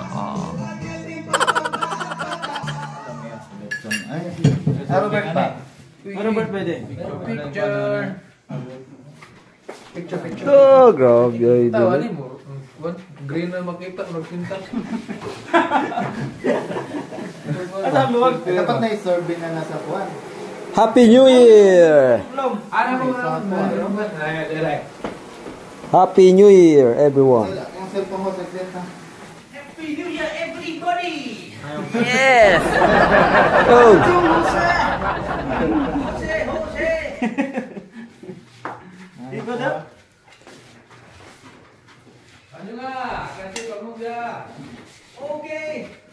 Robert pa. Robert pwede. Picture. Oh, grabe. Tawali mo. Green na makita, magpinta. Dapat na i-sorbet na nasa kuwan. Happy New Year! Ano mo Happy New Year, everyone. Yung cellphone mo, sagreta. Happy New Year, everybody! Yes! Oh! Jose! Ikaw daw? Ano nga? Kasi pagmog ya. Okay!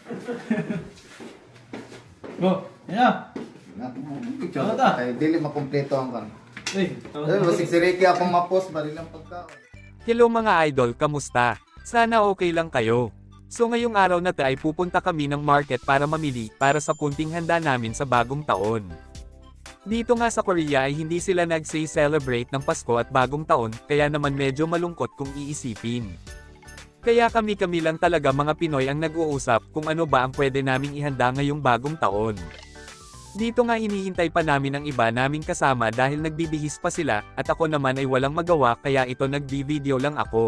Go! Yan Picture ta. Kay dili makumpleto ang kan. Uy! Basig si Ricky akong ma-post bali lang pagka. Hello mga idol, kamusta? Sana okay lang kayo. So ngayong araw na tayo ay pupunta kami ng market para mamili para sa kunting handa namin sa bagong taon. Dito nga sa Korea ay hindi sila nag-celebrate ng Pasko at bagong taon, kaya naman medyo malungkot kung iisipin. Kaya kami lang talaga mga Pinoy ang nag-uusap kung ano ba ang pwede naming ihanda ngayong bagong taon. Dito nga hinihintay pa namin ang iba naming kasama dahil nagbibihis pa sila, at ako naman ay walang magawa kaya ito nagbi-video lang ako.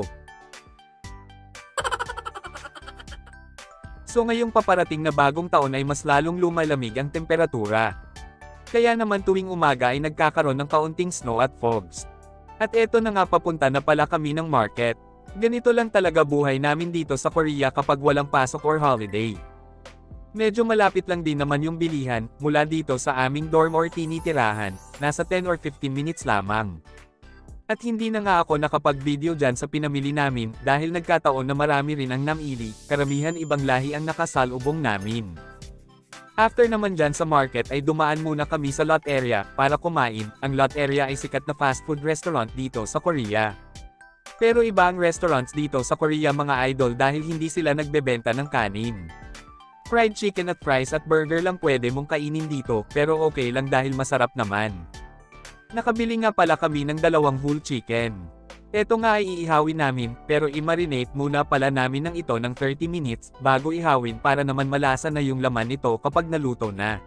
So ngayong paparating na bagong taon ay mas lalong lumalamig ang temperatura. Kaya naman tuwing umaga ay nagkakaroon ng kaunting snow at fogs. At eto na nga papunta na pala kami ng market. Ganito lang talaga buhay namin dito sa Korea kapag walang pasok or holiday. Medyo malapit lang din naman yung bilihan, mula dito sa aming dorm or tinitirahan, nasa 10 or 15 minutes lamang. At hindi na nga ako nakapag-video dyan sa pinamili namin dahil nagkataon na marami rin ang namili, karamihan ibang lahi ang nakasalubong namin. After naman dyan sa market ay dumaan muna kami sa lot area para kumain. Ang lot area ay sikat na fast food restaurant dito sa Korea. Pero iba ang restaurants dito sa Korea mga idol dahil hindi sila nagbebenta ng kanin. Fried chicken at fries at burger lang pwede mong kainin dito, pero okay lang dahil masarap naman. Nakabili nga pala kami ng 2 whole chicken. Ito nga ay iihawin namin, pero i-marinate muna pala namin ng ito ng 30 minutes, bago ihawin para naman malasa na yung laman nito kapag naluto na.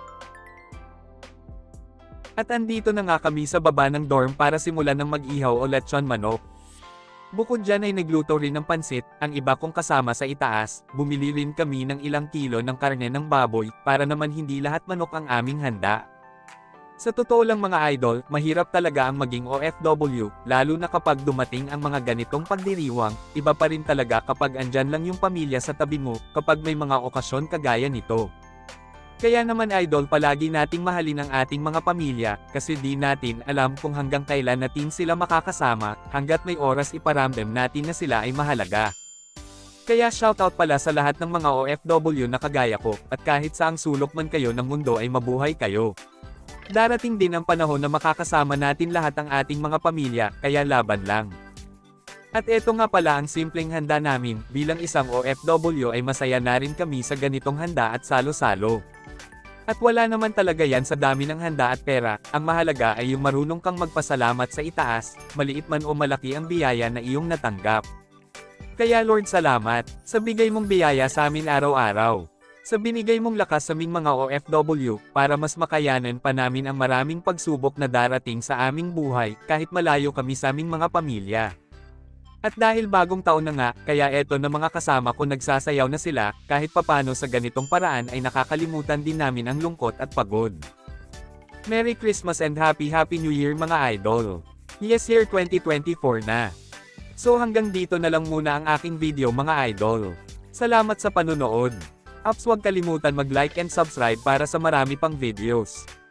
At andito na nga kami sa baba ng dorm para simulan ng mag-ihaw o lechon manok. Bukod dyan ay nagluto rin ng pansit, ang iba kong kasama sa itaas, bumili rin kami ng ilang kilo ng karne ng baboy, para naman hindi lahat manok ang aming handa. Sa totoo lang mga idol, mahirap talaga ang maging OFW, lalo na kapag dumating ang mga ganitong pagdiriwang, iba pa rin talaga kapag andyan lang yung pamilya sa tabi mo, kapag may mga okasyon kagaya nito. Kaya naman idol palagi nating mahalin ang ating mga pamilya, kasi di natin alam kung hanggang kailan natin sila makakasama, hanggat may oras iparamdam natin na sila ay mahalaga. Kaya shoutout pala sa lahat ng mga OFW na kagaya ko, at kahit saang sulok man kayo ng mundo ay mabuhay kayo. Darating din ang panahon na makakasama natin lahat ang ating mga pamilya, kaya laban lang. At eto nga pala ang simpleng handa namin, bilang isang OFW ay masaya na rin kami sa ganitong handa at salo-salo. At wala naman talaga yan sa dami ng handa at pera, ang mahalaga ay yung marunong kang magpasalamat sa itaas, maliit man o malaki ang biyaya na iyong natanggap. Kaya Lord salamat, sa bigay mong biyaya sa amin araw-araw. Sa binigay mong lakas sa aming mga OFW, para mas makayanan pa namin ang maraming pagsubok na darating sa aming buhay, kahit malayo kami sa aming mga pamilya. At dahil bagong taon na nga, kaya eto na mga kasama ko nagsasayaw na sila, kahit papano sa ganitong paraan ay nakakalimutan din namin ang lungkot at pagod. Merry Christmas and Happy New Year mga idol! Yes, year 2024 na. So hanggang dito na lang muna ang aking video mga idol. Salamat sa panunood. Ups, huwag kalimutan mag-like and subscribe para sa marami pang videos.